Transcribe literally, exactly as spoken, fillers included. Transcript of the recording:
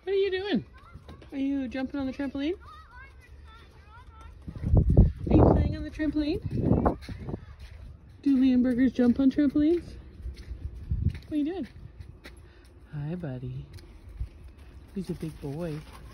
What are you doing? Are you jumping on the trampoline? Are you playing on the trampoline? Do Leonbergers jump on trampolines? What are you doing? Hi, buddy. He's a big boy.